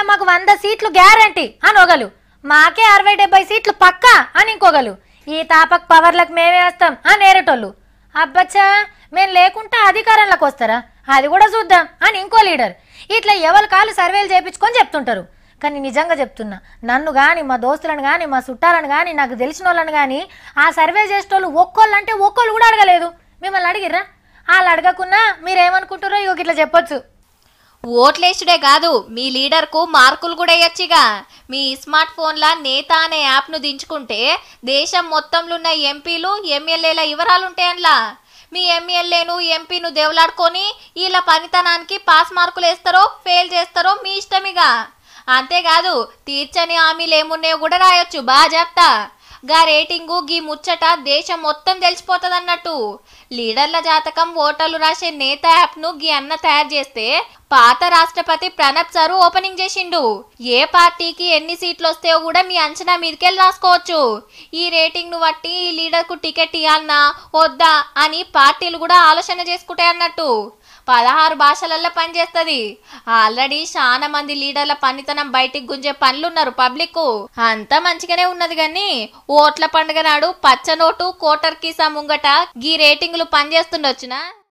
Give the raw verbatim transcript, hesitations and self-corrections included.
ఇట్లా మాకు వంద సీట్లు గ్యారంటీ అని ఒకలు, మాకే అరవై డెబ్బై సీట్లు పక్కా అని ఇంకొకలు, ఈ తాపక్ పవర్లకు మేమే వస్తాం అని ఏరేటోళ్ళు. అబ్బచ్చా మేము లేకుంటే అధికారంలోకి వస్తారా, అది కూడా చూద్దాం అని ఇంకో లీడర్. ఇట్లా ఎవరి కాళ్ళు సర్వేలు చేయించుకొని చెప్తుంటారు. కానీ నిజంగా చెప్తున్నా, నన్ను కానీ మా దోస్తులను కానీ మా చుట్టాలను కానీ నాకు తెలిసిన వాళ్ళని కానీ ఆ సర్వే చేసేటోళ్ళు ఒక్కోళ్ళు అంటే ఒక్కోళ్ళు కూడా అడగలేదు. మిమ్మల్ని అడిగిర్రా? వాళ్ళు అడగకున్నా మీరేమనుకుంటారో ఇక ఇట్లా చెప్పొచ్చు. ఓట్లేసుడే కాదు, మీ లీడర్కు మార్కులు కూడా వేయొచ్చుగా. మీ స్మార్ట్ ఫోన్ల నేత అనే యాప్ను దించుకుంటే దేశం మొత్తంలో ఉన్న ఎంపీలు ఎమ్మెల్యేల వివరాలు ఉంటాయన్లా. మీ ఎమ్మెల్యేను ఎంపీను దేవులాడుకొని వీళ్ళ పనితనానికి పాస్ మార్కులు వేస్తారో ఫెయిల్ చేస్తారో మీ ఇష్టమిగా. అంతేకాదు తీర్చని హామీలు ఏమున్నాయో కూడా రాయొచ్చు బాజాప్తా. గా రేటింగు గీ ముచ్చట దేశం మొత్తం తెలిసిపోతుంది అన్నట్టు. లీడర్ల జాతకం ఓటర్లు రాసే నేత యాప్ ను గీ అన్న తయారు చేస్తే పాత రాష్ట్రపతి ప్రణబ్ సారు ఓపెనింగ్ చేసిండు. ఏ పార్టీకి ఎన్ని సీట్లు వస్తాయో కూడా మీ అంచనా మీదకెళ్ళి రాసుకోవచ్చు. ఈ రేటింగ్ ను బట్టి ఈ లీడర్ కు టికెట్ ఇవ్వాలన్నా వద్దా అని పార్టీలు కూడా ఆలోచన చేసుకుంటాయి అన్నట్టు. పదహారు భాషలల్లో పనిచేస్తుంది. ఆల్రెడీ చాలా మంది లీడర్ల పనితనం బయటికి గుంజే పనులున్నారు పబ్లిక్. అంతా మంచిగానే ఉన్నది కానీ ఓట్ల పండుగ నాడు పచ్చనోటు కోటర్ కీసా ముంగట గీ రేటింగ్లు పనిచేస్తుండొచ్చునా.